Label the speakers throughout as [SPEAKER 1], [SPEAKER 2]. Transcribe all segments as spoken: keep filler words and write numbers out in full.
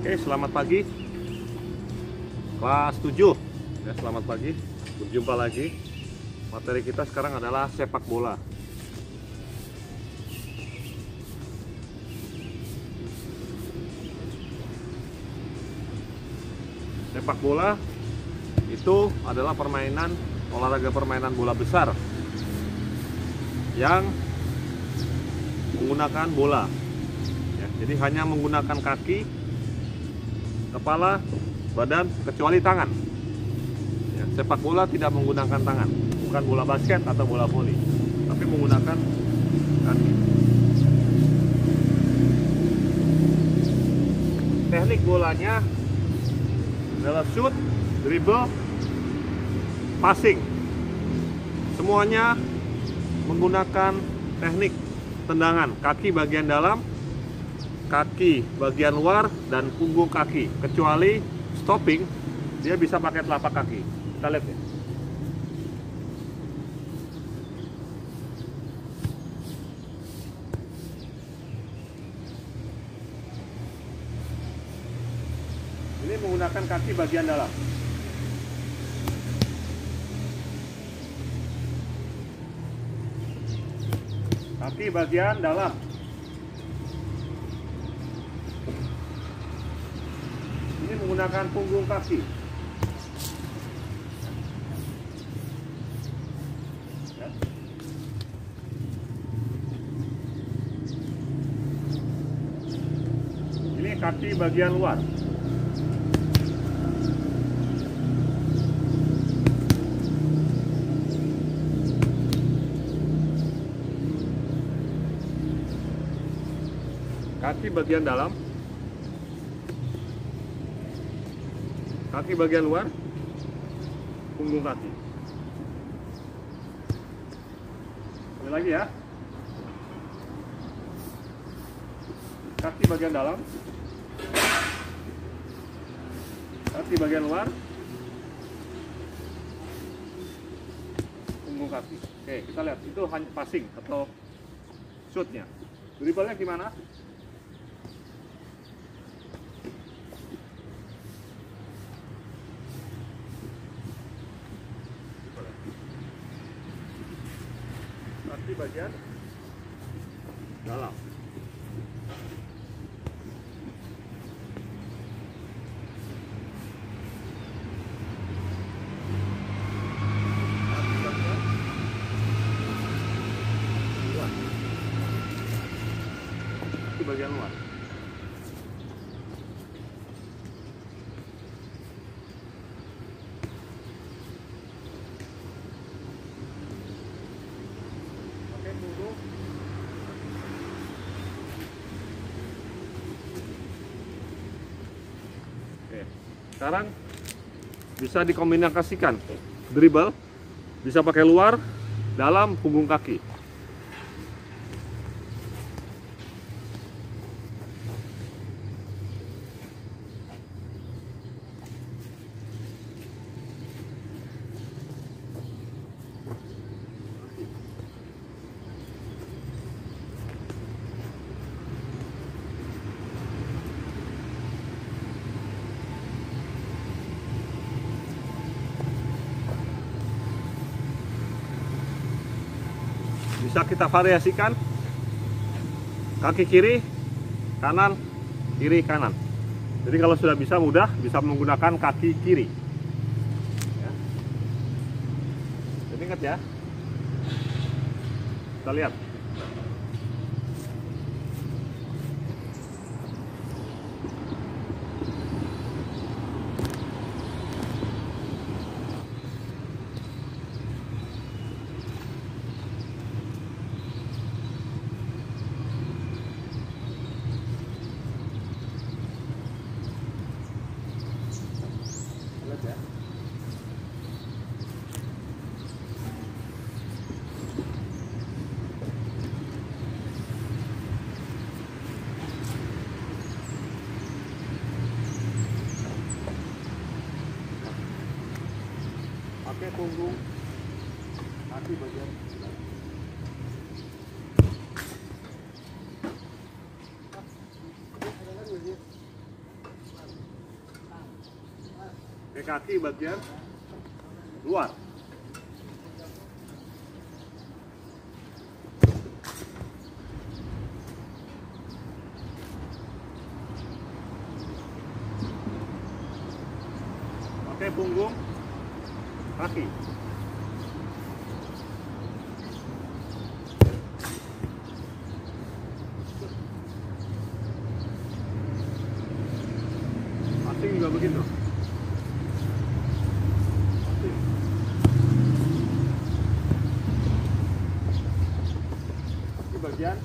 [SPEAKER 1] Oke, selamat pagi kelas tujuh ya, selamat pagi, berjumpa lagi. Materi kita sekarang adalah sepak bola. Sepak bola itu adalah permainan olahraga permainan bola besar yang menggunakan bola ya, jadi hanya menggunakan kaki, kepala, badan, kecuali tangan ya, sepak bola tidak menggunakan tangan, bukan bola basket atau bola voli, tapi menggunakan kaki. Teknik bolanya adalah shoot, dribble, passing. Semuanya menggunakan teknik tendangan kaki bagian dalam, kaki bagian luar, dan punggung kaki. Kecuali stopping, dia bisa pakai telapak kaki. Kita lihat ya. Ini menggunakan kaki bagian dalam. Kaki bagian dalam. Ini menggunakan punggung kaki. Ya. Ini kaki bagian luar. Kaki bagian dalam, kaki bagian luar, punggung kaki. Sekali lagi ya. Kaki bagian dalam, kaki bagian luar, punggung kaki. Oke, kita lihat itu hanya passing atau shootnya. Dribblenya gimana? Kaki bagian dalam. Kaki bagian luar. Sekarang bisa dikombinasikan, dribble bisa pakai luar, dalam, punggung kaki. Bisa kita variasikan, kaki kiri, kanan, kiri, kanan. Jadi kalau sudah bisa mudah, bisa menggunakan kaki kiri ya. Jadi ingat ya. Kita lihat. Ya. Pakai punggung kaki bagian pakai kaki bagian luar. Pakai punggung kaki. Passing juga begitu. Passing. Ini bagian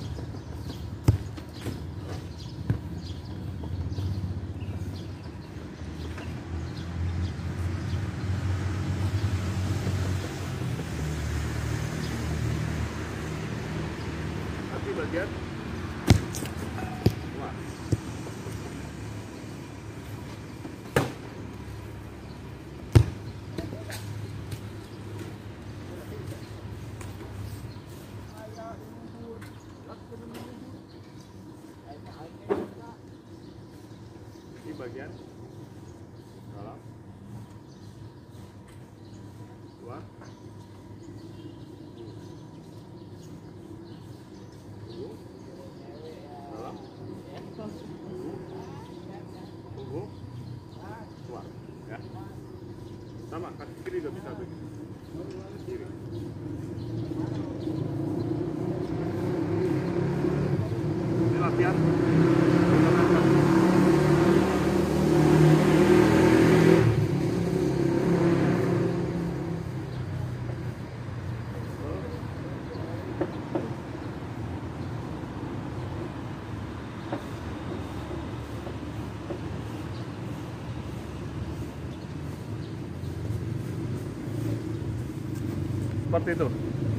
[SPEAKER 1] bagian luar. Ini bagian dalam, luar. Keluar, ya. Sama, kaki kiri juga bisa begitu. Kiri. Ini latihan. Seperti itu.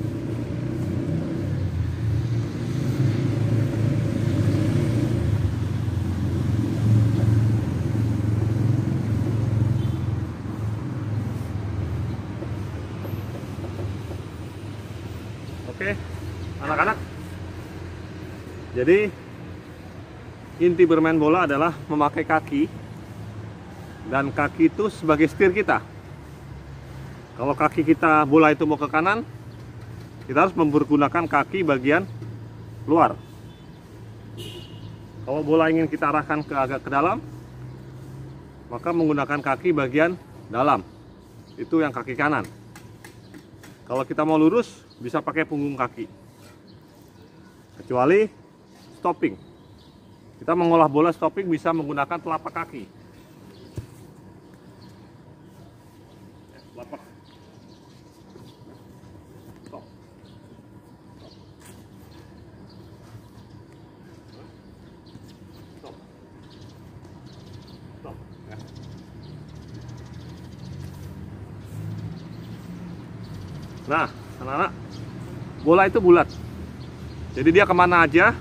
[SPEAKER 1] Oke, anak-anak. Jadi inti bermain bola adalah memakai kaki, dan kaki itu sebagai setir kita. Kalau kaki kita bola itu mau ke kanan, kita harus mempergunakan kaki bagian luar. Kalau bola ingin kita arahkan ke agak ke dalam, maka menggunakan kaki bagian dalam. Itu yang kaki kanan. Kalau kita mau lurus, bisa pakai punggung kaki. Kecuali stopping. Kita mengolah bola stopping bisa menggunakan telapak kaki. Telapak. Stop. Stop. Stop. Ya. Nah, anak-anak, bola itu bulat. Jadi dia kemana aja,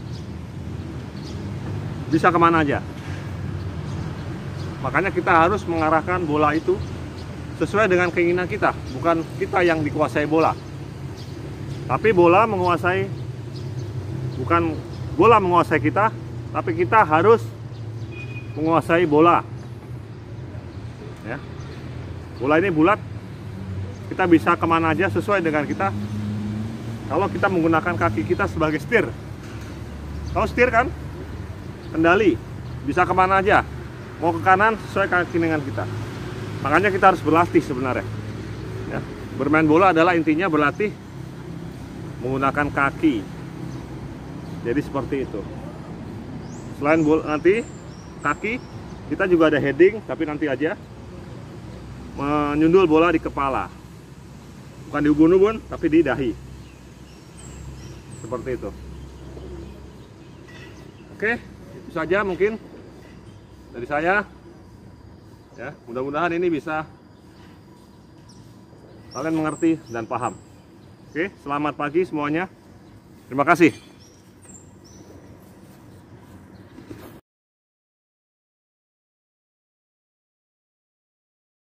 [SPEAKER 1] bisa kemana aja. Makanya kita harus mengarahkan bola itu sesuai dengan keinginan kita, bukan kita yang dikuasai bola. Tapi bola menguasai, bukan bola menguasai kita, tapi kita harus menguasai bola. Ya. Bola ini bulat, kita bisa kemana aja sesuai dengan kita. Kalau kita menggunakan kaki kita sebagai setir. Kalau setir kan, kendali, bisa kemana aja. Mau ke kanan sesuai kaki dengan kita. Makanya kita harus berlatih sebenarnya. Ya. Bermain bola adalah intinya berlatih menggunakan kaki. Jadi seperti itu. Selain bola nanti kaki, kita juga ada heading, tapi nanti aja menyundul bola di kepala. Bukan di ubun-ubun, tapi di dahi. Seperti itu. Oke, itu saja mungkin dari saya. Ya, mudah-mudahan ini bisa kalian mengerti dan paham. Oke, selamat pagi semuanya. Terima kasih.